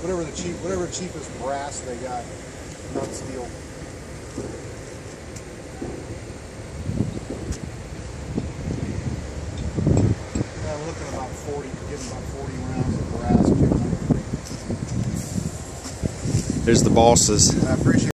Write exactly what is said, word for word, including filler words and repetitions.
whatever the cheap, whatever cheapest brass they got, not steel. Yeah, I'm looking at about forty, getting about forty rounds of brass. There's the bosses. I appreciate